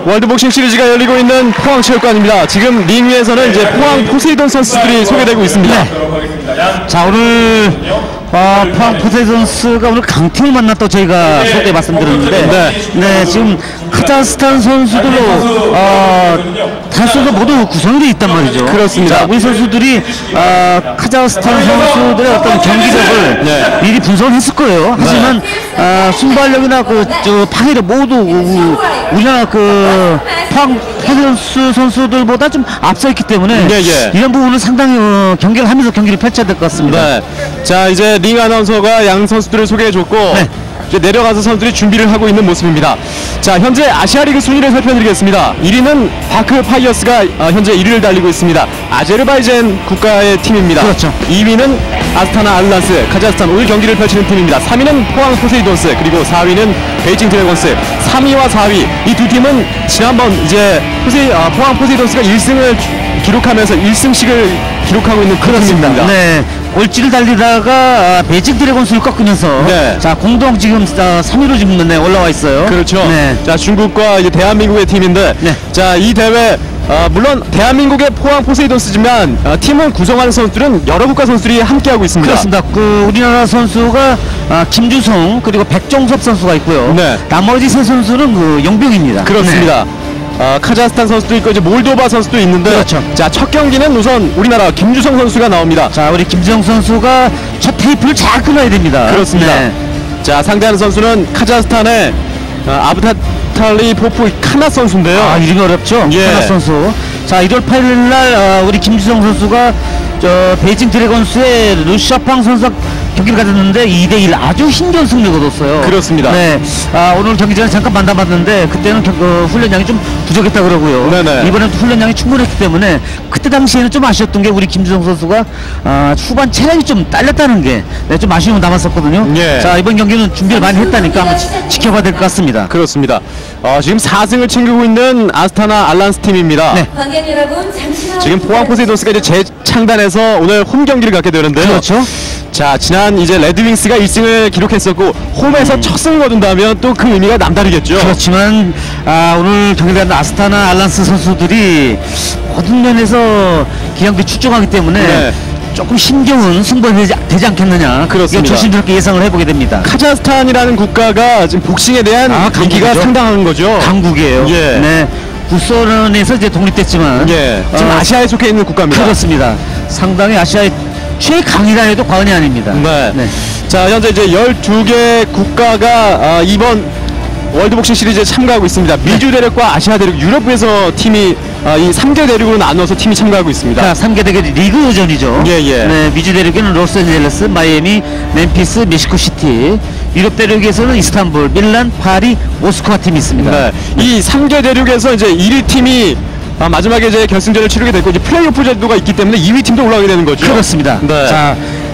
월드복싱 시리즈가 열리고 있는 포항체육관입니다. 지금 링 위에서는 이제 포항 포세이돈 선수들이 소개되고 있습니다. 자, 오늘 포항 포세이돈스가 오늘 강팀을 만났다고 저희가 소개 말씀드렸는데, 네, 지금 카자흐스탄 선수들로 단수가 모두 구성이 되어 있단 말이죠. 그렇습니다. 자, 우리 선수들이 카자흐스탄 선수들의 어떤 경기력을 미리 분석을 했을 거예요. 하지만 순발력이나 파괴력 모두 우리나라 포항 포세이돈스 선수들보다 좀 앞서 있기 때문에 이런 부분은 상당히 경기를 하면서 경기를 펼쳐야 될 것 같습니다. 네. 자, 이제 링 아나운서가 양 선수들을 소개해줬고, 이제 내려가서 선수들이 준비를 하고 있는 모습입니다. 자, 현재 아시아리그 순위를 살펴드리겠습니다. 1위는 바크 파이어스가 현재 1위를 달리고 있습니다. 아제르바이잔 국가의 팀입니다. 그렇죠. 2위는 아스타나 알란스, 카자흐스탄 오늘 경기를 펼치는 팀입니다. 3위는 포항 포세이돈스, 그리고 4위는 베이징 드래곤스. 3위와 4위 이 두 팀은 지난번 이제 포항 포세이돈스가 1승을 기록하면서 1승씩을 기록하고 있는 그 팀입니다. 네. 꼴찌를 달리다가 베이징 드래곤스를 꺾으면서 자, 공동 지금 3위로 지금 올라와 있어요. 그렇죠. 자, 중국과 이제 대한민국의 팀인데, 자, 이 대회 물론 대한민국의 포항 포세이돈스지만 팀을 구성하는 선수들은 여러 국가 선수들이 함께하고 있습니다. 그렇습니다. 우리나라 선수가 김주성 그리고 백종섭 선수가 있고요. 나머지 세 선수는 용병입니다. 그렇습니다. 카자흐스탄 선수도 있고 이제 몰도바 선수도 있는데, 그렇죠. 자, 첫 경기는 우선 우리나라 김주성 선수가 나옵니다. 자, 우리 김주성 선수가 첫 테이프를 잘 끊어야 됩니다. 그렇습니다. 자, 상대하는 선수는 카자흐스탄의 아브타탈리 포프 카나 선수인데요. 이름이 어렵죠? 카나 선수. 자, 1월 8일날 우리 김주성 선수가 베이징 드래곤스의 루샤팡 선수와 경기를 가졌는데 2대1 아주 힘겨운 승리를 거뒀어요. 그렇습니다. 네. 오늘 경기 전에 잠깐 만나봤는데 그때는 훈련량이 좀 부족했다 그러고요. 이번에는 훈련량이 충분했기 때문에 그때 당시에는 좀 아쉬웠던 게 우리 김주성 선수가 후반 체력이 좀 딸렸다는 게 좀 아쉬움이 남았었거든요. 자, 이번 경기는 준비를 많이 했다니까 한번 지켜봐야 될 것 같습니다. 그렇습니다. 지금 4승을 챙기고 있는 아스타나 알란스 팀입니다. 관객 여러분, 잠시만. 지금 포항 포세이돈스가 이제 재창단해서 오늘 홈 경기를 갖게 되는데요. 그렇죠. 자, 지난 이제 레드윙스가 1승을 기록했었고 홈에서 첫 승을 거둔다면 또 그 의미가 남다르겠죠. 그렇지만 오늘 경기를 하는 아스타나 알란스 선수들이 모든 면에서 기량들이 출중하기 때문에 조금 힘겨운 승부가 되지 않겠느냐. 그렇습니다. 조심스럽게 예상을 해보게 됩니다. 카자흐스탄이라는 국가가 지금 복싱에 대한 인기가 상당한 거죠. 강국이에요. 네. 구소련에서 이제 독립됐지만 지금 아시아에 속해 있는 국가입니다. 그렇습니다. 상당히 아시아의 최강이라 해도 과언이 아닙니다. 자, 현재 이제 12개 국가가 이번 월드복싱 시리즈에 참가하고 있습니다. 미주 대륙과 아시아 대륙, 유럽에서 팀이 이 3개 대륙으로 나눠서 팀이 참가하고 있습니다. 자, 3개 대륙 리그전이죠. 네, 미주 대륙에는 로스앤젤레스, 마이애미, 멤피스, 멕시코시티. 유럽 대륙에서는 이스탄불, 밀란, 파리, 모스크바 팀이 있습니다. 이 3개 대륙에서 이제 1위 팀이 마지막에 이제 결승전을 치르게 됐고 이제 플레이오프 제도가 있기 때문에 2위 팀도 올라가게 되는 거죠. 그렇습니다. 자,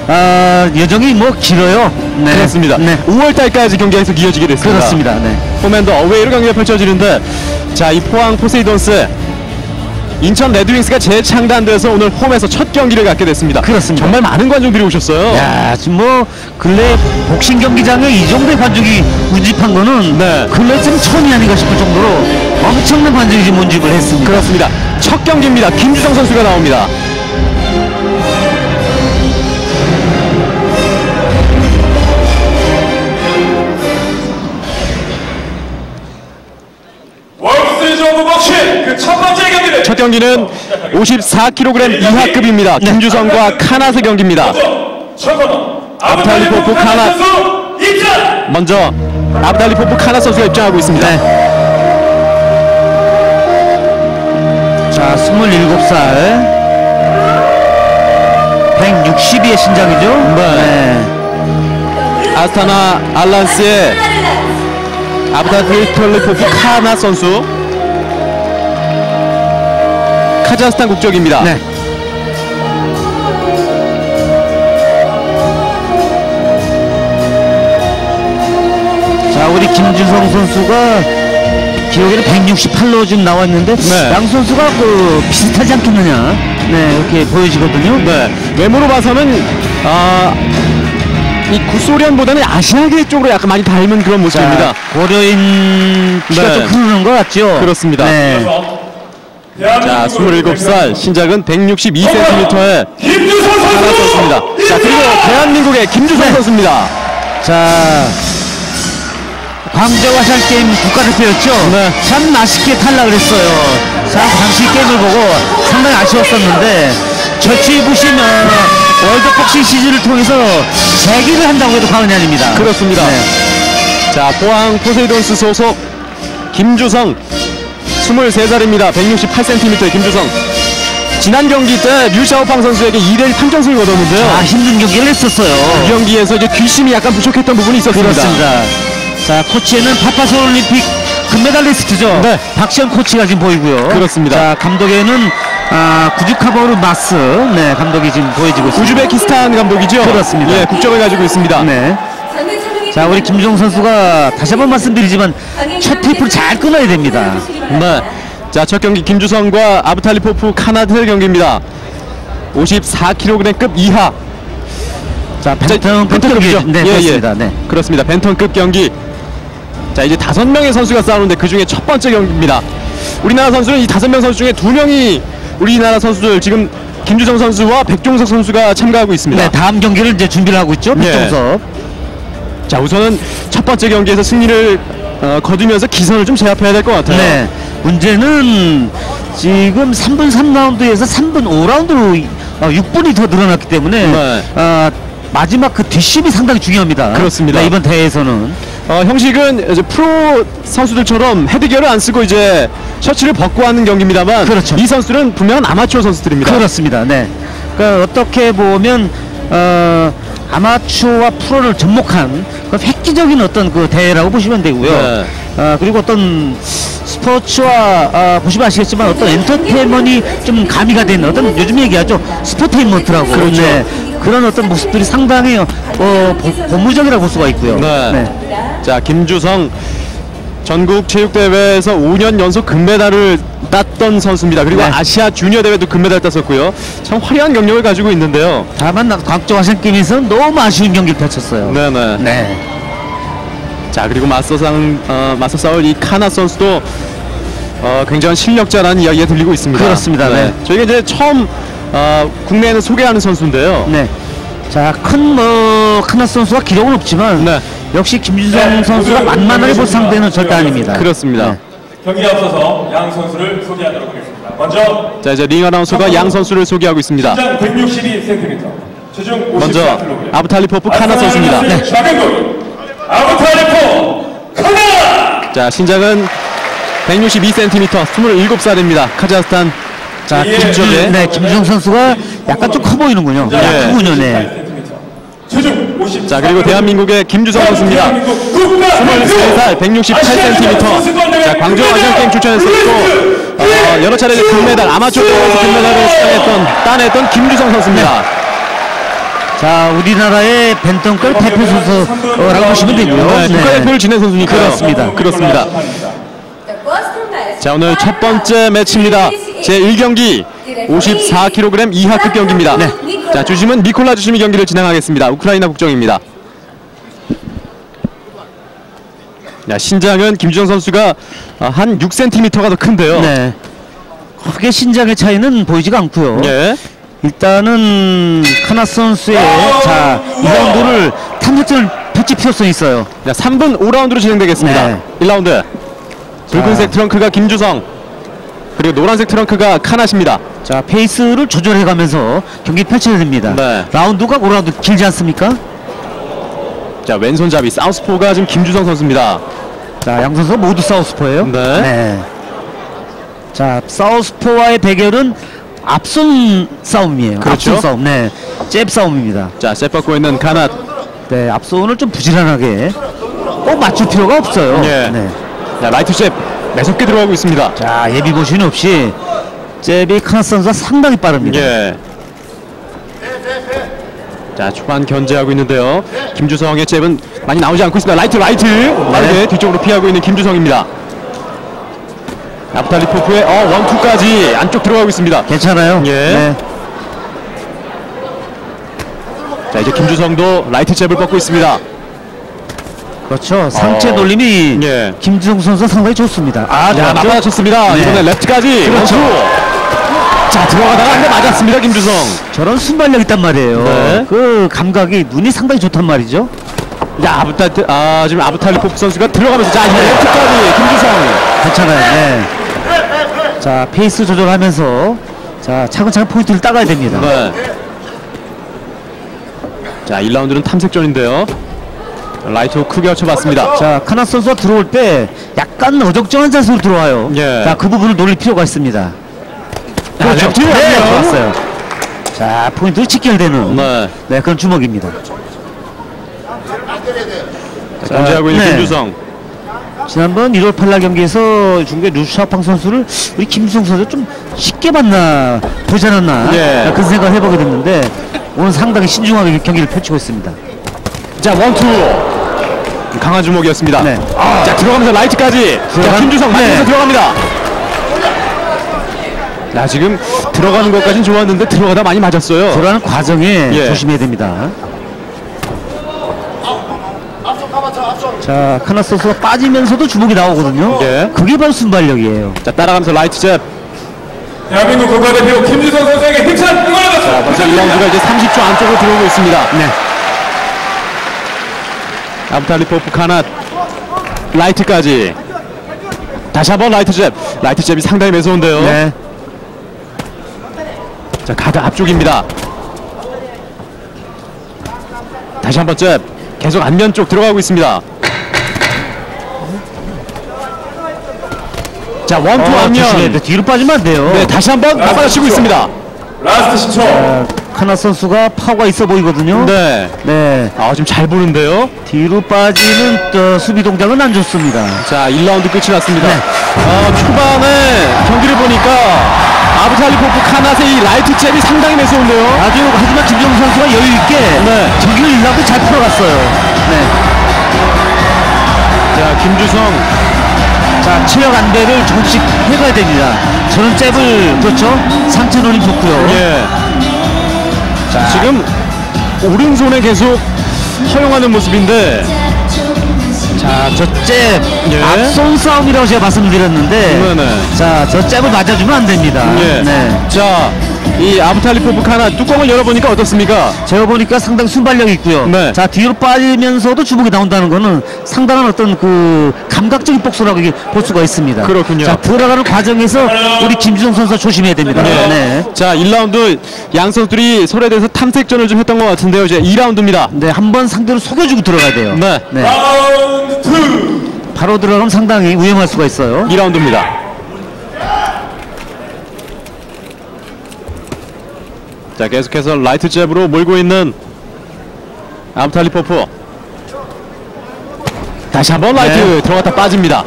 여정이 길어요. 그렇습니다. 5월달까지 경기가 계속 이어지게 됐습니다. 그렇습니다. 홈앤더 어웨이로 경기가 펼쳐지는데, 자, 이 포항 포세이돈스 인천 레드윙스가 재창단돼서 오늘 홈에서 첫 경기를 갖게 됐습니다. 그렇습니다. 정말 많은 관중들이 오셨어요. 야, 지금 근래 복싱 경기장에 이 정도의 관중이 운집한 거는 근래 좀 처음이 아닌가 싶을 정도로 엄청난 관중이 지금 운집을 했습니다. 그렇습니다. 첫 경기입니다. 김주성 선수가 나옵니다. 첫 경기는 54kg 이하급입니다. 김주성과 카나스 경기입니다. 아브탈리포프 카나, 먼저 아브탈리포프 카나 선수가 입장하고 있습니다. 자, 27살 162의 신장이죠. 아스타나 알란스의 아브탈리포프 카나 선수, 카자흐스탄 국적입니다. 자, 우리 김주성 선수가 기록에는 168로 지금 나왔는데 양 선수가 비슷하지 않겠느냐 이렇게 보여지거든요. 외모로 봐서는 이 구소련보다는 아시아계 쪽으로 약간 많이 닮은 그런 모습입니다. 고려인 피가 네. 좀 흐르는 것 같죠? 그렇습니다. 네. 자, 27살, 신장은 162cm의 하나 선수입니다. 자, 그리고 대한민국의 김주성 선수입니다. 자, 광저우 아시안게임 국가대표였죠? 네. 참 맛있게 탈락을 했어요. 참 당시 게임을 보고 상당히 아쉬웠었는데 절치부심 월드복싱 시즌을 통해서 재기를 한다고 해도 과언이 아닙니다. 그렇습니다. 네. 자, 포항 포세이돈스 소속 김주성 23살입니다. 168cm의 김주성. 지난 경기 때 류샤오팡 선수에게 2대1 판정승을 거뒀는데요. 아, 힘든 경기를 했었어요. 이 경기에서 이제 뒷심이 약간 부족했던 부분이 있었습니다. 그렇습니다. 자, 코치에는 파파솔 올림픽 금메달리스트죠. 네. 박시영 코치가 지금 보이고요. 그렇습니다. 자, 감독에는 구주카보르 마스 감독이 지금 보여지고 있습니다. 우즈베키스탄 감독이죠. 그렇습니다. 예, 국적을 가지고 있습니다. 네. 자, 우리 김주성 선수가 다시 한번 말씀드리지만 첫 테이프를 잘 끊어야 됩니다. 네. 자, 첫 경기 김주성과 아브탈리포프 카나드 경기입니다. 54kg급 이하. 자, 벤턴급 경기. 네, 그렇습니다. 네. 그렇습니다. 벤턴급 경기. 자, 이제 5명의 선수가 싸우는데 그 중에 첫 번째 경기입니다. 우리나라 선수는 이 5명 선수 중에 2명이 우리나라 선수들 지금 김주성 선수와 백종석 선수가 참가하고 있습니다. 네, 다음 경기를 이제 준비를 하고 있죠. 예. 백종석. 자, 우선은 첫 번째 경기에서 승리를 거두면서 기선을 좀 제압해야 될 것 같아요. 네. 문제는 지금 3분 3라운드에서 3분 5라운드로 6분이 더 늘어났기 때문에 네. 마지막 그 뒷심이 상당히 중요합니다. 그렇습니다. 네, 이번 대회에서는. 형식은 이제 프로 선수들처럼 헤드기어를 안 쓰고 이제 셔츠를 벗고 하는 경기입니다만, 그렇죠. 이 선수들은 분명한 아마추어 선수들입니다. 그렇습니다. 네. 그러니까 어떻게 보면 아마추어와 프로를 접목한 그 획기적인 어떤 그 대회라고 보시면 되고요. 네. 그리고 어떤 스포츠와 보시면 아시겠지만 어떤 엔터테인먼트이 좀 가미가 된 어떤 요즘 얘기하죠. 스포테인먼트라고. 그렇죠. 네. 그런 어떤 모습들이 상당히 고무적이라고 볼 수가 있고요. 네. 자, 김주성 전국 체육대회에서 5년 연속 금메달을 땄던 선수입니다. 그리고 네. 아시아 주니어 대회도 금메달 땄었고요. 참 화려한 경력을 가지고 있는데요. 다만 광저우 아시안게임에서는 너무 아쉬운 경기를 펼쳤어요. 네네. 네. 자, 그리고 맞서 싸울 이 카나 선수도 굉장한 실력자라는 이야기가 들리고 있습니다. 그렇습니다. 네. 저희가 이제 처음 국내에는 소개하는 선수인데요. 네. 자, 카나 선수가 기록은 없지만 네. 역시 김주성 선수가 만만하게 볼 상대는 절대 아닙니다. 그렇습니다. 네. 경기에 앞서서 양 선수를 소개하도록 하겠습니다. 먼저 자, 이제 링 아나운서가 양 선수를 소개하고 있습니다. 신장 162cm, 체중 먼저 54kg. 아브탈리포프 카나 선수입니다. 네. 좌변골 아브탈리포 카나. 자, 신장은 162cm, 27살입니다. 카자흐스탄. 자, 김쪽에. 네, 김주성 선수가 약간 좀 커 보이는군요. 네. 크군요. 네. 체중 54. 자, 그리고 대한민국의 김주성 선수입니다. 23살, 168cm. 자, 광저우 아시안게임 출전해서 또 여러 차례 금메달, 아마추어 대회에서 금메달을 따냈던 김주성 선수입니다. 자, 우리나라의 벤턴급 대표 선수라고 보시면 되고요. 네, 네. 국가대표를 지낸 선수니까요. 그렇습니다. 그렇습니다. 자, 오늘 첫 번째 매치입니다. 제1경기 54kg 이하급 경기입니다. 네. 자, 주심은 니콜라 주심이 경기를 진행하겠습니다. 우크라이나 국적입니다. 자, 신장은 김주성 선수가 한 6cm가 더 큰데요. 네. 크게 신장의 차이는 보이지가 않고요. 예. 일단은 카나 선수의 자 2라운드를 탐색전을 펼칠 필요성이 있어요. 자, 3분 5라운드로 진행되겠습니다. 네. 1라운드. 붉은색 트렁크가 김주성, 그리고 노란색 트렁크가 카나십니다. 자, 페이스를 조절해가면서 경기 펼쳐야 됩니다. 네. 라운드가 5라운드 길지 않습니까? 자, 왼손잡이 사우스포가 지금 김주성 선수입니다. 자, 양 선수가 모두 사우스포예요. 네. 자, 사우스포와의 대결은 앞손 싸움이에요. 그렇죠. 앞손 싸움. 네. 잽 싸움입니다. 자, 셋받고 있는 카나. 네, 앞손을 좀 부지런하게 꼭 맞출 필요가 없어요. 예. 네. 자, 라이트 잽 매섭게 들어가고 있습니다. 자, 예비 보신 없이 잽이 카나 선수가 상당히 빠릅니다. 예. 자, 초반 견제하고 있는데요. 김주성의 잽은 많이 나오지 않고 있습니다. 라이트 빠르게 뒤쪽으로 피하고 있는 김주성입니다. 아브탈리포프의 원투까지 안쪽 들어가고 있습니다. 괜찮아요. 예. 네. 자, 이제 김주성도 라이트 잽을 뻗고 있습니다. 그렇죠. 상체 놀림이 예. 김주성 선수 상당히 좋습니다. 아, 자, 좋았죠? 맞아쳤습니다. 네. 이번엔 레프트까지. 그렇죠. 원투. 자, 들어가다가 한 대 맞았습니다, 김주성. 저런 순발력 있단 말이에요. 네. 그 감각이 눈이 상당히 좋단 말이죠. 자, 지금 아부탈리포프 선수가 들어가면서 자, 이제 레프트까지 김주성. 괜찮아요. 네. 자, 페이스 조절하면서 자, 차근차근 포인트를 따가야 됩니다. 네. 자, 1라운드는 탐색전인데요. 라이트 훅 크게 쳐봤습니다. 자, 카나 선수가 들어올 때 약간 어정쩡한 자세로 들어와요. 예. 자, 그 부분을 노릴 필요가 있습니다. 그렇죠. 레프트 네, 왔네요. 좋았어요. 자, 포인트를 직결되는 네. 그런 주먹입니다. 자, 견제하고 있는 네. 김주성. 지난번 1월 8일 경기에서 중국의 루샤팡 선수를 우리 김주성 선수 좀 쉽게 봤나 보지 않았나 예. 그런 생각을 해보게 됐는데 오늘 상당히 신중하게 경기를 펼치고 있습니다. 자, 원투. 강한 주먹이었습니다. 네. 자, 들어가면서 라이트까지. 자, 김주성 맞으면서 네. 들어갑니다. 자, 지금 들어가는 것까진 좋았는데 들어가다 많이 맞았어요. 들어가는 과정에 예. 조심해야 됩니다. 자, 카나 선수가 빠지면서도 주먹이 나오거든요. 예. 그게 바로 순발력이에요. 자, 따라가면서 라이트 잽. 대한민국 국가대표 김주성 선수에게 힘찬 응원을 자, 받습니다. 벌써 2라운드가 이제 30초 안쪽으로 들어오고 있습니다. 네. 아부탈리포프 카낫. 라이트까지. 다시 한번 라이트 잽. 라이트 잽이 상당히 매서운데요. 네. 자, 가드 앞쪽입니다. 다시 한번 잽. 계속 안면 쪽 들어가고 있습니다. 자, 원투 조심해야 안면. 돼. 뒤로 빠지면 안 돼요. 네, 다시 한번 맞아치고 있습니다. 라스트 10초. 카나 선수가 파워가 있어 보이거든요. 네. 네. 지금 잘 보는데요. 뒤로 빠지는 수비 동작은 안 좋습니다. 자, 1라운드 끝이 났습니다. 네. 초반에 경기를 보니까 아부탈리포프 카낫의 이 라이트 잽이 상당히 매서운데요. 하지만 김정우 선수가 여유 있게 네. 경기를 1라운드 잘 풀어갔어요. 네. 자, 김주성. 자, 체력 안배를 조금씩 해가야 됩니다. 저는 잽을 그렇죠. 상체 놀림 좋고요. 예. 자, 지금 오른손에 계속 허용하는 모습인데. 자, 저 잽 예. 앞손 싸움이라고 제가 말씀드렸는데 네네. 자, 저 잽을 맞아주면 안 됩니다. 예. 네. 자, 이 아부탈리포프 카낫 뚜껑을 열어보니까 어떻습니까? 제가 보니까 상당히 순발력이 있고요. 네. 자, 뒤로 빠지면서도 주먹이 나온다는 거는 상당한 어떤 그 감각적인 복수라고 볼 수가 있습니다. 그렇군요. 자, 들어가는 과정에서 우리 김주성 선수 조심해야 됩니다. 네. 네. 자, 1라운드 양 선수들이 서로에 대해서 탐색전을 좀 했던 것 같은데요. 이제 2라운드입니다. 네, 한번 상대를 속여주고 들어가야 돼요. 네. 라운드 2. 바로 들어가면 상당히 위험할 수가 있어요. 2라운드입니다. 자, 계속해서 라이트 잽으로 몰고 있는 아부탈리포프. 다시 한번 라이트 네. 들어갔다 빠집니다.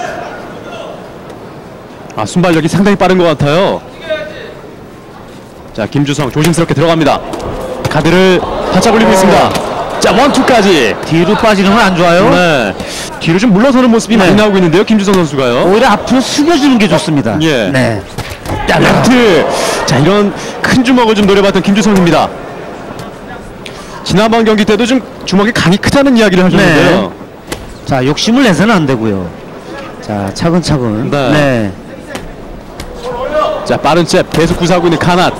순발력이 상당히 빠른 것 같아요. 자, 김주성 조심스럽게 들어갑니다. 가드를 바짝 올리고 있습니다. 자, 원투까지. 뒤로 빠지는 건 안 좋아요. 네. 뒤로 좀 물러서는 모습이 많이 나오고 있는데요, 김주성 선수가요. 오히려 앞으로 숙여주는 게 좋습니다. 예. 네. 자, 레프트. 자, 이런 큰 주먹을 좀 노려봤던 김주성입니다. 지난번 경기 때도 좀 주먹이 간이 크다는 이야기를 하셨는데요. 자, 욕심을 내서는 안 되고요. 자, 차근차근. 네. 네. 자, 빠른 잽 계속 구사하고 있는 카낫.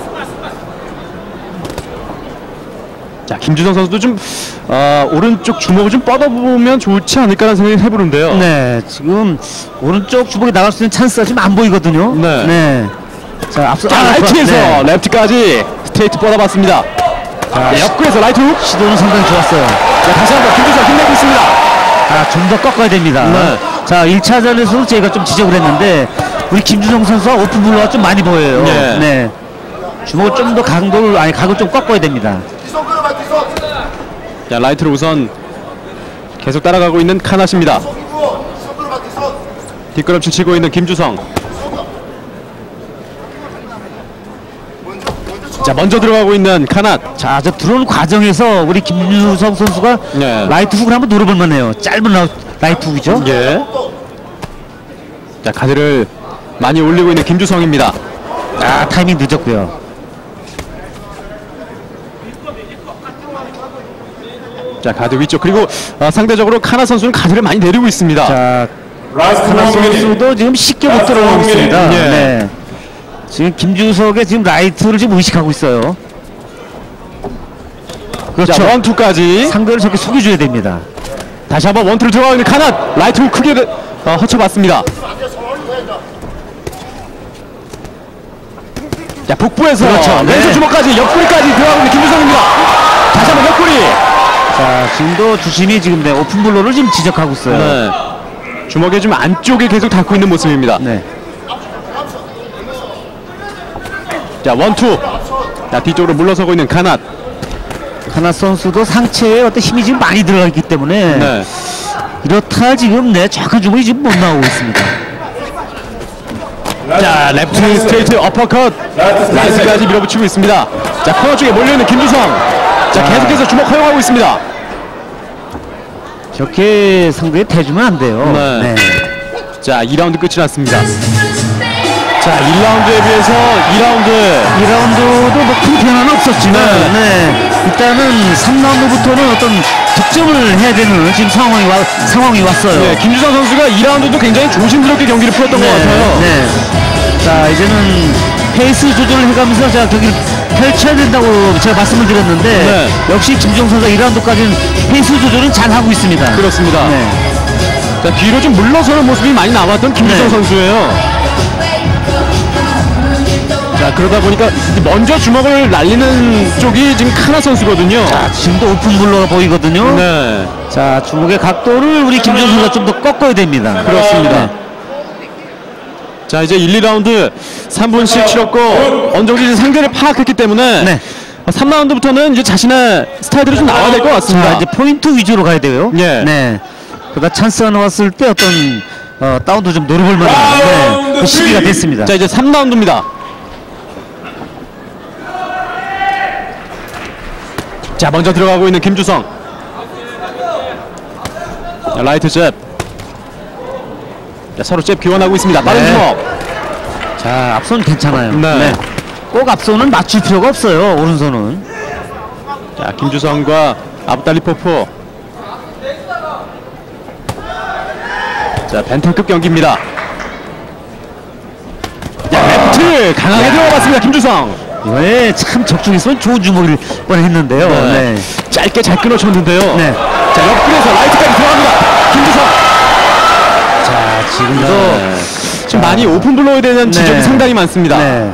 자, 김주성 선수도 좀 오른쪽 주먹을 좀 뻗어보면 좋지 않을까라는 생각이 해보는데요. 네, 지금 오른쪽 주먹이 나갈 수 있는 찬스가 지금 안 보이거든요. 네. 자, 앞서 자, 라이트에서 네. 레프트까지 스트레이트 뻗어봤습니다. 자, 역구에서 라이트 훅. 시도는 상당히 좋았어요. 자, 다시 한번 김주성 힘내고 있습니다. 아, 좀 더 꺾어야 됩니다. 네. 자, 1차전에서도 제가 좀 지적을 했는데 우리 김주성 선수가 오픈 블로가 좀 많이 보여요. 네. 네. 주먹을 좀 더 각을 좀 꺾어야 됩니다. 자, 라이트로 우선 계속 따라가고 있는 카낫입니다. 뒷걸음질 치고 있는 김주성. 자, 먼저 들어가고 있는 카낫. 자, 저 들어오는 과정에서 우리 김주성 선수가 네. 라이트 훅을 한번 노려볼 만해요. 짧은 라이트 훅이죠. 예. 자, 가드를 많이 올리고 있는 김주성입니다. 아, 타이밍 늦었고요. 자, 가드 위쪽. 그리고 상대적으로 카나 선수는 가드를 많이 내리고 있습니다. 자, 라스트 카나 1 minute. 선수도 지금 쉽게 못 라스트 들어가고 원 있습니다. 미닛. 예. 네. 지금 김주석의 지금 라이트를 지금 의식하고 있어요. 그렇죠. 자, 원투까지. 상대를 저렇게 속여줘야 됩니다. 다시 한번 원투를 들어가고 있는 카나. 라이트를 크게 허쳐봤습니다. 자, 북부에서 그렇죠. 왼손 네. 주먹까지 옆구리까지 들어가고 있는 김주성입니다. 다시 한번 옆구리. 자, 지금도 주심이 지금 네, 오픈블로를 지금 지적하고 있어요. 네. 주먹에 좀 안쪽에 계속 닿고 있는 모습입니다. 네. 자, 원투. 자, 뒤쪽으로 물러서고 있는 카낫. 카나 선수도 상체에 어떤 힘이 지금 많이 들어가 있기 때문에 네. 이렇다 지금 네, 정확한 주먹이 지금 못 나오고 있습니다. 자, 레프트 스트레이트 어퍼컷. 라이트까지 밀어붙이고 있습니다. 자, 코너 쪽에 몰려있는 김주성. 자, 계속해서 주먹 허용하고 있습니다. 저렇게 상대에 대주면 안 돼요. 네. 자, 2라운드 끝이 났습니다. 자, 1라운드에 비해서 2라운드. 2라운드도 뭐 큰 변화는 없었지만 네. 일단은 3라운드부터는 어떤 득점을 해야 되는 지금 상황이 왔어요. 네, 김주성 선수가 2라운드도 굉장히 조심스럽게 경기를 풀었던 것 같아요. 네. 자, 이제는 페이스 조절을 해가면서 자, 경기를 펼쳐야 된다고 제가 말씀을 드렸는데 네. 역시 김주성 선수가 2라운드까지는 페이스 조절은 잘 하고 있습니다. 그렇습니다. 네. 자, 뒤로 좀 물러서는 모습이 많이 나왔던 김주성 네. 선수예요. 자, 그러다 보니까 먼저 주먹을 날리는 쪽이 지금 카나 선수거든요. 자, 지금도 오픈블러가 보이거든요. 네, 자, 주먹의 각도를 우리 김주성 선수가 좀 더 꺾어야 됩니다. 그렇습니다. 자, 이제 1, 2라운드 3분씩 치렀고 어느 정도 이제 상대를 파악했기 때문에 네. 3라운드부터는 이제 자신의 스타일대로 좀 나와야 될 것 같습니다. 자, 이제 포인트 위주로 가야 돼요. 예. 네. 그러다 찬스가 나왔을 때 어떤 다운도 좀 노려볼 만한 그 시기가 됐습니다. 자, 이제 3라운드입니다. 자, 먼저 들어가고 있는 김주성. 자, 라이트 잽. 자, 서로 잽 교환하고 있습니다. 빠른 네. 주먹. 자, 앞손 괜찮아요. 네. 꼭 앞손은 맞출 필요가 없어요. 오른손은. 자, 김주성과 아브달리포프. 자, 벤턴급 경기입니다. 자, 레프트 강하게 들어갔습니다. 김주성. 이번에 참 적중했으면 좋은 주먹일 뻔했는데요. 네. 짧게 잘 끊어쳤는데요. 네. 자, 옆구리에서 라이트까지 들어갑니다. 김주성. 자, 지금도 네. 지금 많이 오픈블로에 대한 지적이 네. 상당히 많습니다. 네.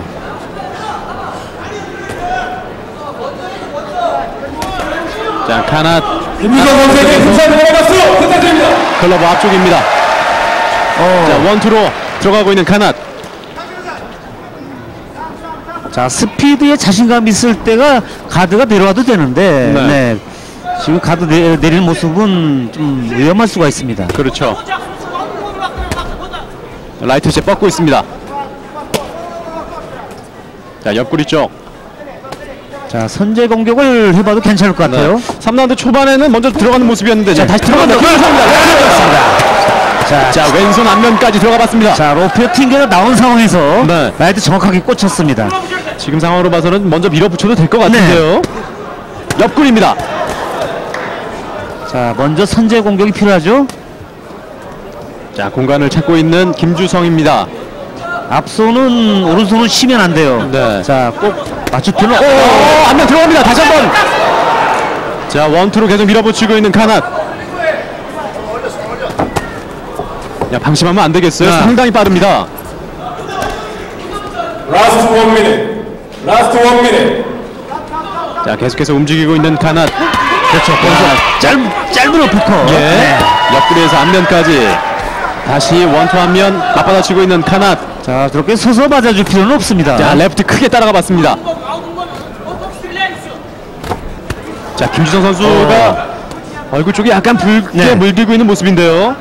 자, 카낫 김주성 선수에게 부산 들어갔어. 부탁드립니다. 클러브 앞쪽입니다. 자, 원투로 들어가고 있는 카낫. 자, 스피드에 자신감 있을 때가 가드가 내려와도 되는데 네. 네. 지금 가드 내리는 모습은 좀 위험할 수가 있습니다. 그렇죠. 라이트 제 뻗고 있습니다. 자, 옆구리 쪽. 자, 선제 공격을 해봐도 괜찮을 것 같아요. 3라운드 초반에는 먼저 들어가는 모습이었는데 자, 다시 들어간다. 김주성입니다. 자, 왼손 앞면까지 들어가 봤습니다. 자, 로페어 튕겨서 나온 상황에서 네. 라이트 정확하게 꽂혔습니다. 지금 상황으로 봐서는 먼저 밀어붙여도 될 것 같은데요. 옆구리입니다. 자, 먼저 선제 공격이 필요하죠. 자, 공간을 찾고 있는 김주성입니다. 앞손은 오른손은 쉬면 안 돼요. 네. 자, 꼭 맞출 필요는 앞면 들어갑니다. 다시 한번. 자, 원투로 계속 밀어붙이고 있는 카낫. 야, 방심하면 안 되겠어요. 네. 상당히 빠릅니다. 라스트 1 minute. 라스트 1 minute. 자, 계속해서 움직이고 있는 카낫. 그렇죠. 짧은 어퍼컷. 예. 네. 옆구리에서 앞면까지. 다시 원투 앞면 맞받아치고 있는 카낫. 자, 저렇게 서서 맞아줄 필요는 없습니다. 자, 레프트 크게 따라가 봤습니다. 자, 김주성 선수가 얼굴 쪽이 약간 붉게 네. 물들고 있는 모습인데요.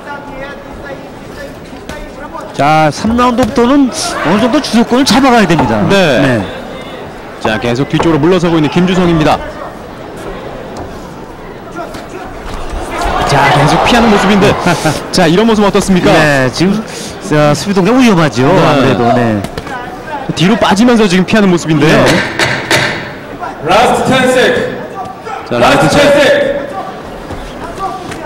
자, 3라운드부터는 어느 정도 주도권을 잡아가야 됩니다. 네. 자, 계속 뒤쪽으로 물러서고 있는 김주성입니다. 자, 계속 피하는 모습인데 자, 이런 모습 어떻습니까? 네, 지금 수비 동작 위험하죠. 네. 아무래도. 네. 뒤로 빠지면서 지금 피하는 모습인데요. 네. 라스트 10 sec. 자, 라스트 라이트 10 sec.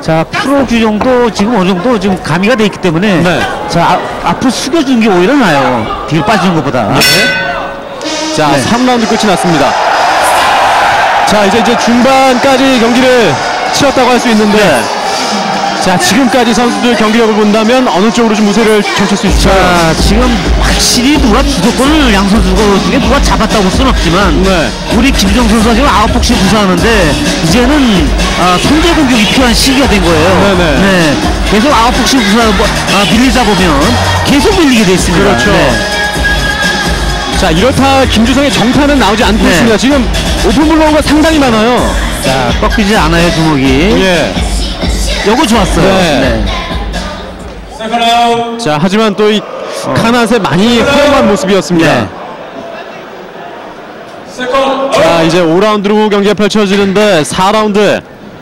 자, 프로 규정도 지금 어느 정도 지금 가미가 돼 있기 때문에 네. 자, 앞으로 숙여주는 게 오히려 나아요. 뒤로 빠지는 것보다. 자, 네. 3라운드 끝이 났습니다. 자, 이제 중반까지 경기를 치렀다고 할 수 있는데, 네. 자, 지금까지 선수들 경기력을 본다면 어느 쪽으로 좀 우세를 펼칠 수 있을까요? 자, 지금 확실히 누가 주도권을 양 선수 중에 누가 잡았다고 볼 수는 없지만 네. 우리 김주성 선수가 지금 아웃복싱 구사하는데 이제는 선제 공격이 필요한 시기가 된 거예요. 네네. 네. 계속 아웃복싱 구사 밀리다 보면 계속 밀리게 돼 있습니다. 그렇죠. 네. 자, 이렇다 김주성의 정타는 나오지 않고 네. 있습니다. 지금 오픈 블로우가 상당히 많아요. 자, 꺾이지 않아요, 주먹이. 예. 요거 좋았어요. 네. 세컨 아웃. 자, 하지만 또 이 카낫의 많이 허용한 모습이었습니다. 네. 세컨 아웃. 자, 이제 5라운드로 경기가 펼쳐지는데 4라운드.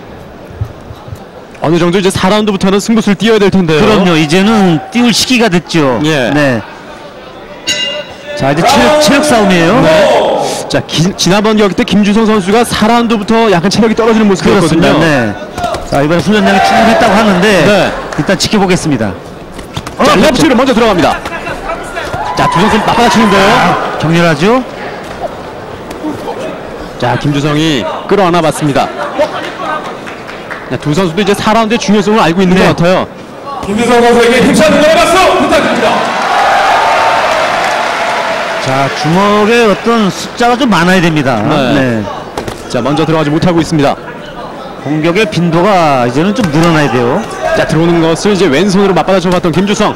어느 정도 이제 4라운드부터는 승부수를 띄워야 될 텐데요. 그럼요. 이제는 띄울 시기가 됐죠. 예. 네. 자, 이제 체력 싸움이에요. 네. 자, 지난번 경기 때 김주성 선수가 4라운드부터 약간 체력이 떨어지는 모습이었거든요. 그렇습니다. 네. 자, 이번에 훈련량이 충분했다고 하는데 네. 일단 지켜보겠습니다. 자, 레프트로 먼저 들어갑니다. 자, 두 선수 맞받아치는데요. 격렬하죠? 자, 김주성이 끌어안아 봤습니다. 자, 두 선수도 이제 4라운드의 중요성을 알고 있는 네. 것 같아요. 김주성 선수에게 힘찬 응원의 박수 부탁드립니다. 자, 주먹에 어떤 숫자가 좀 많아야 됩니다. 네. 네. 자, 먼저 들어가지 못하고 있습니다. 공격의 빈도가 이제는 좀 늘어나야 돼요. 자, 들어오는 것을 이제 왼손으로 맞받아쳐 봤던 김주성.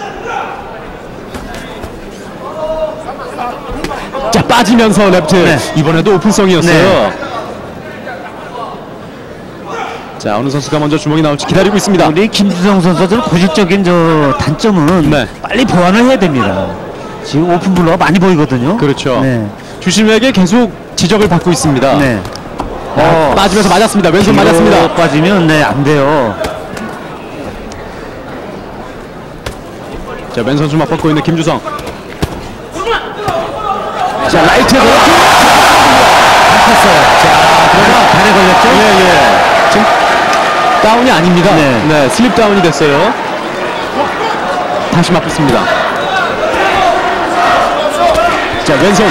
자, 빠지면서 레프트. 네. 이번에도 오픈성이었어요. 네. 자, 어느 선수가 먼저 주먹이 나올지 기다리고 있습니다. 우리 김주성 선수들 고질적인 저 단점은 네. 빨리 보완을 해야 됩니다. 지금 오픈 블러가 많이 보이거든요. 그렇죠. 네. 주심에게 계속 지적을 받고 있습니다. 네. 빠지면서 맞았습니다. 왼손 뒤로 맞았습니다. 빠지면 네, 안 돼요. 자, 왼손 주먹 뻗고 있는 김주성. 자, 라이트에 넣었죠. 탔어요. 자, 그러나 발에 걸렸죠? 예. 지금 다운이 아닙니다. 네. 네, 슬립 다운이 됐어요. 다시 맞붙습니다. 자, 왼손.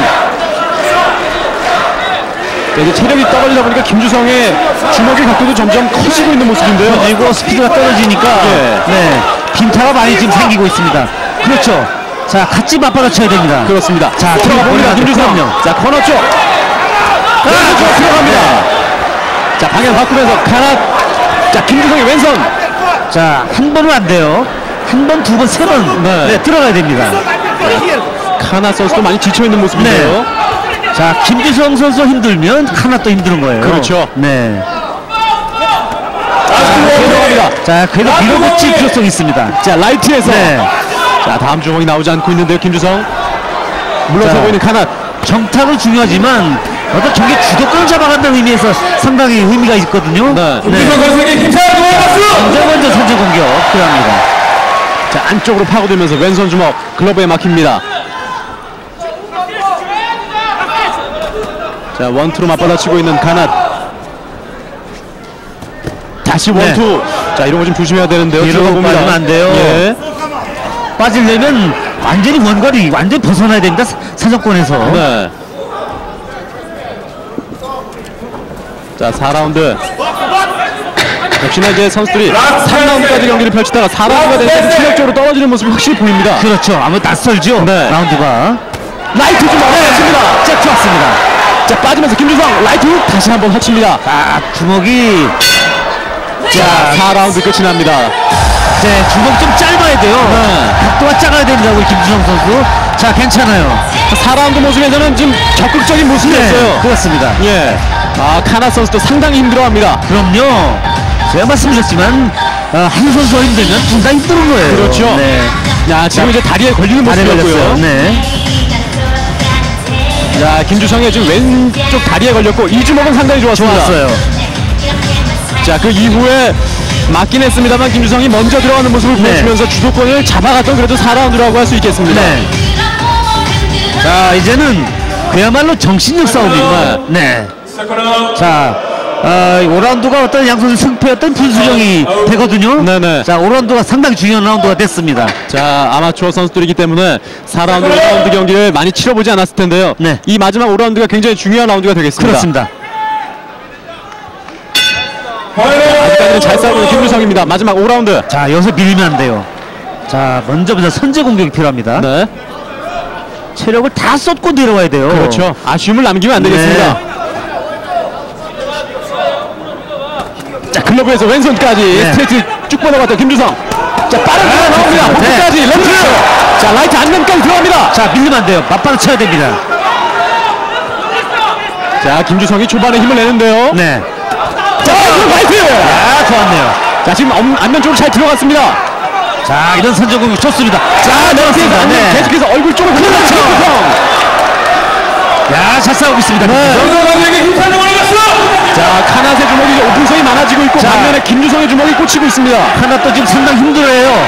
자, 이제 체력이 떨어지다 보니까 김주성의 주먹의 각도도 점점 커지고 있는 모습인데요. 그리고 스피드가 떨어지니까 예. 네, 빈타가 많이 지금 생기고 있습니다. 그렇죠. 자, 같이 맞받아쳐야 됩니다. 그렇습니다. 자, 들어가 봅니다. 들어가죠. 김주성. 그럼요. 자, 코너 쪽. 왼쪽 쪽 들어갑니다. 자, 방향 바꾸면서 카낫. 자, 김주성의 왼손. 자, 한 번은 안 돼요. 한 번, 두 번, 세 번. 네. 네, 들어가야 됩니다. 카낫 선수도 많이 지쳐 있는 모습인데요. 자, 김주성 선수 힘들면 하나도 힘든 거예요. 그렇죠. 네. 들어갑니다. 자, 그래도 밀어붙일 필요성이 있습니다. 자, 라이트에서. 네. 자, 다음 주먹이 나오지 않고 있는데요, 김주성. 물러서고 자. 있는 카낫. 정타도 중요하지만 어떤 경기 주도권을 잡아간다는 의미에서 상당히 의미가 있거든요. 네. 김주성 선수에게 힘찬 응원의 박수. 먼저 선제 공격 필요합니다. 자, 안쪽으로 파고들면서 왼손 주먹 글러브에 막힙니다. 자, 원투로 맞받아치고 있는 카낫. 다시 원투. 자, 이런 거 좀 조심해야 되는데요. 뒤로 들어가 봅니다. 빠지면 안 돼요. 예. 빠지려면 완전히 원거리 완전히 벗어나야 됩니다. 사정권에서. 네. 자, 4라운드. 역시나 이제 선수들이 3라운드까지 경기를 펼치다가 4라운드가 되니까 체력적으로 떨어지는 모습이 확실히 보입니다. 그렇죠. 아무래도 낯설죠. 네. 라운드가. 라이트 좀 맞았습니다. 잭 좋았습니다. 자, 빠지면서 김주성 라이트 다시 한번 허칩니다. 아, 주먹이. 자, 4라운드 끝이 납니다. 네, 주먹 좀 짧아야 돼요. 네. 각도가 작아야 됩니다. 우리 김주성 선수. 자, 괜찮아요. 4라운드 모습에서는 지금 적극적인 모습이었어요. 그렇습니다. 예. 아, 카나 선수도 상당히 힘들어합니다. 그럼요. 제가 말씀드렸지만 한 선수가 힘들면 둘 다 힘든 거예요. 그렇죠. 네. 야, 지금 이제 다리에 걸리는 발에 모습이었고요. 걸렸어요. 네. 자, 김주성이 지금 왼쪽 다리에 걸렸고 이 주먹은 상당히 좋았습니다. 좋았어요. 자, 그 이후에 맞긴 했습니다만 김주성이 먼저 들어가는 모습을 네. 보여주면서 주도권을 잡아갔던 그래도 4라운드라고 할 수 있겠습니다. 네. 자, 이제는 그야말로 정신력 싸움입니다. 네. 세컨 아웃. 자, 5라운드가 어떤 양 선수 승패 어떤 분수령이 되거든요. 네네. 자, 5라운드가 상당히 중요한 라운드가 됐습니다. 자, 아마추어 선수들이기 때문에 4라운드, 5라운드 경기를 많이 치러보지 않았을 텐데요. 네. 이 마지막 5라운드가 굉장히 중요한 라운드가 되겠습니다. 그렇습니다. 아직까지는 잘 싸우고 있는 김주성입니다. 마지막 5라운드. 자, 여기서 밀리면 안 돼요. 자, 먼저 선제 공격이 필요합니다. 네. 체력을 다 쏟고 내려와야 돼요. 그렇죠. 아쉬움을 남기면 안 되겠습니다. 네. 자, 글러브에서 왼손까지 네. 스트레이트 쭉 뻗어갔던 김주성. 자, 빠른 네, 나옵니다. 복부까지 네. 레프트. 자, 라이트 안면까지 들어갑니다. 자, 밀리면 안 돼요. 맞바로 쳐야 됩니다. 자, 김주성이 초반에 힘을 내는데요. 네. 자, 라이트. 아, 좋았네요. 자, 지금 안면 쪽으로 잘 들어갔습니다. 자, 이런 선제 공격 좋습니다. 자, 내려서 네. 계속해서 얼굴 쪽으로 그렇죠. 김주성. 야, 잘 싸우고 있습니다. 네. 김주성. 자, 카낫의 주먹이 오픈성이 많아지고 있고 자. 반면에 김주성의 주먹이 꽂히고 있습니다. 하나 또 지금 상당히 힘들어요.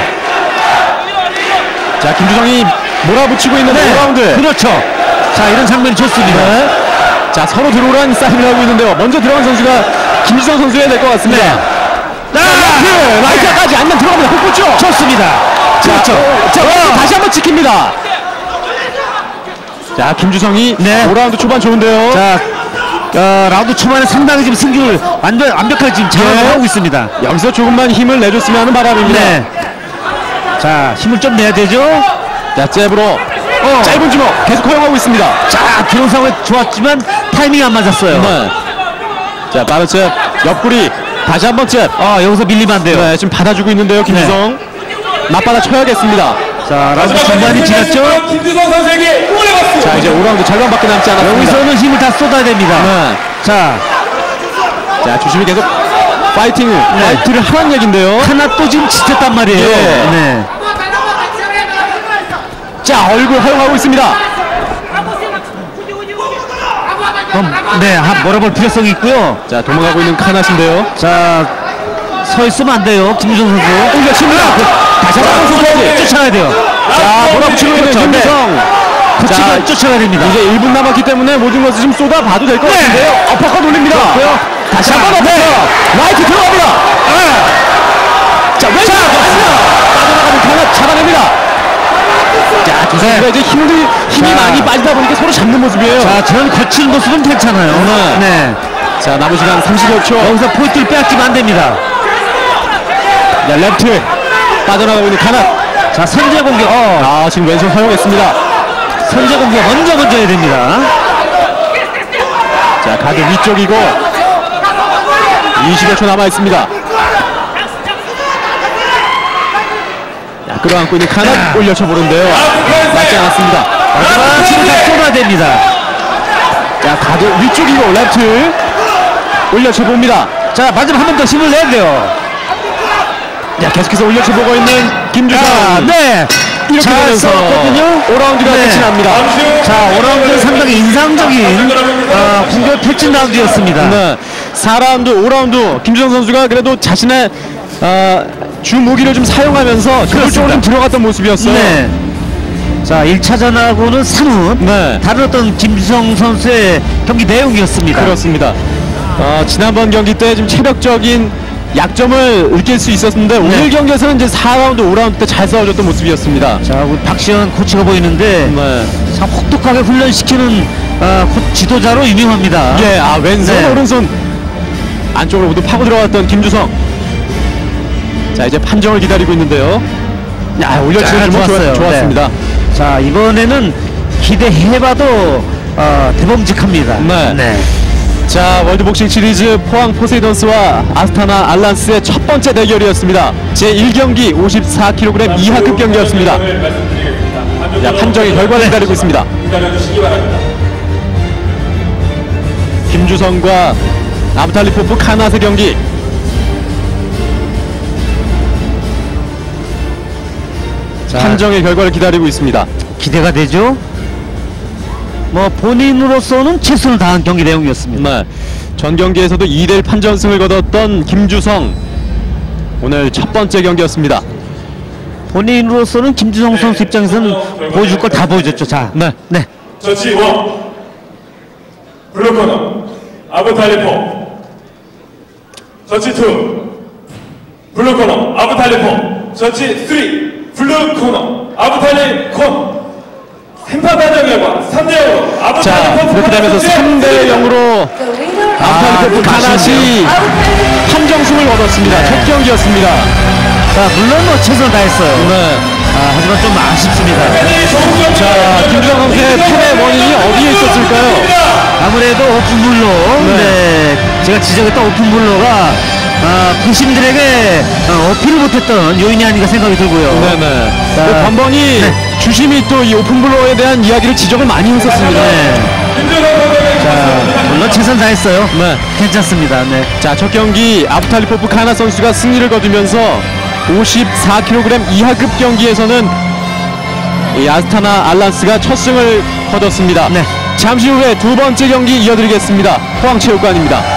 자, 김주성이 몰아붙이고 있는 네. 5라운드. 그렇죠. 자, 이런 장면이 좋습니다. 네. 자, 서로 들어오라는 싸움을 하고 있는데요. 먼저 들어간 선수가 김주성 선수여야 될 것 같습니다. 네. 라이트까지 안면 들어갑니다. 훅 꽂죠. 좋습니다. 그렇죠. 자, 다시 한번 지킵니다. 자, 김주성이 네. 5라운드 초반 좋은데요. 자, 라운드 초반에 상당히 지금 승기를 완벽하게 지금 장악을 하고 있습니다. 여기서 조금만 힘을 내줬으면 하는 바람입니다. 네. 자, 힘을 좀 내야 되죠. 자, 잽으로 짧은 주먹 계속 허용하고 있습니다. 자, 들어온 상황이 좋았지만 타이밍이 안 맞았어요. 네. 자, 빠른 잽, 옆구리, 다시 한번 잽. 여기서 밀리면 안 돼요. 네, 지금 받아주고 있는데요, 김주성. 맞받아 쳐야겠습니다. 자, 라운드 중반이 지났죠. 김주성 선수에게 응원의 박수. 자, 이제 5라운드 절반밖에 남지 않았습니다. 여기서는 힘을 다 쏟아야 됩니다. 네. 자, 자, 조심히 계속 파이트를 하라는 얘긴데요. 하나 또 지금 지쳤단 말이에요. 예. 네. 자, 얼굴 허용하고 있습니다. 네, 몰아볼 필요성이 있고요. 자, 도망가고 있는 카낫인데요. 자, 서 있으면 안 돼요. 김주성 선수. 올려칩니다. 다시 한번 선수까지. 쫓아야 돼요. 자, 몰아붙이고 있는 그렇죠. 김주성. 붙이고 쫓아가야 됩니다. 이제 1분 남았기 때문에 모든 것을 좀 쏟아봐도 될 것 같은데요. 어퍼컷 올립니다. 다시 한번 어퍼컷. 라이트 들어갑니다. 자, 왼쪽 빠져나가는 카낫 잡아냅니다. 자, 두 선수가 이제 힘이 자. 많이 빠지다 보니까 서로 잡는 모습이에요. 자, 저런 거치는 모습은 괜찮아요. 네. 자, 남은 시간 30여 초. 여기서 포인트를 빼앗기면 안 됩니다. 자, 레프트 빠져나가고 있는 카낫. 자, 선제 공격. 지금 왼손 허용했습니다. 선제 공격 먼저 해야 됩니다. 자, 가드 위쪽이고 20여 초 남아 있습니다. 자, 끌어안고 있는 카낫 올려쳐 보는데요. 맞지 않았습니다. 힘을 다 쏟아야 됩니다. 자, 가드 위쪽이고 레프트 올려쳐 봅니다. 자, 마지막 한 번 더 힘을 내야 돼요. 자, 계속해서 올려쳐 보고 있는 김주성. 네. 이렇게 잘 되면서 싸웠거든요. 5라운드가 네. 끝이 납니다. 자, 5라운드는 상당히 인상적인 공격 펼친 라운드였습니다. 네. 4라운드, 5라운드 김주성 선수가 그래도 자신의 주 무기를 좀 사용하면서 적극적으로 좀 들어갔던 모습이었어요. 네. 자, 1차전하고는 사뭇 네. 다른 어떤 김주성 선수의 경기 내용이었습니다. 그렇습니다. 지난번 경기 때 좀 체력적인 약점을 느낄 수 있었는데 오늘 경기에서는 이제 4라운드, 5라운드 때 잘 싸워줬던 모습이었습니다. 자, 우리 박시현 코치가 보이는데 네. 참 혹독하게 훈련시키는 지도자로 유명합니다. 예, 왼손, 네. 오른손 안쪽으로 모두 파고 들어갔던 김주성. 자, 이제 판정을 기다리고 있는데요. 야, 올려치는 주먹 좋았습니다. 자, 이번에는 기대해봐도 대범직합니다. 네. 자, 월드복싱 시리즈 포항 포세이돈스와 아스타나 알란스의 첫 번째 대결이었습니다. 제1경기 54kg 이하급 경기였습니다. 자, 판정의 결과를 기다리고 있습니다. 기다려주시기 바랍니다. 김주성과 아부탈리포프 카낫의 경기. 자, 판정의 결과를 기다리고 있습니다. 기대가 되죠? 뭐 본인으로서는 최선을 다한 경기 내용이었습니다. 네. 전 경기에서도 2대1 판정승을 거뒀던 김주성. 오늘 첫 번째 경기였습니다. 본인으로서는 김주성 선수 입장에서는 보여줄 걸 다 보여줬죠. 자, 네. 저치 원 블루코너 아부탈리포 저치 2 블루 코너 아부탈리포 저치 3 블루 코너 아부탈리콘 심판단의 결과 3대0으로 자, 아부탈리포 그렇게 되면서 3대0으로 아부탈리포프 카낫이 판정승을 얻었습니다. 네. 첫 경기였습니다. 자, 물론 뭐 최선을 다했어요. 네. 하지만 좀 아쉽습니다. 자, 김주영 선수의 패배 원인이 어디에 있었을까요? 아무래도 오픈블로, 네. 제가 지적했던 오픈블로가 부심들에게 어필을 못했던 요인이 아닌가 생각이 들고요. 네네. 자, 그 번번이 네. 주심이 또 이 오픈블로에 대한 이야기를 지적을 많이 했었습니다. 네. 자, 물론 최선 다했어요. 네. 괜찮습니다. 네. 자, 첫 경기 아부탈리포프 카나 선수가 승리를 거두면서 54kg 이하급 경기에서는 이 아스타나 알란스가 첫 승을 거뒀습니다. 네. 잠시 후에 두 번째 경기 이어드리겠습니다. 포항체육관입니다.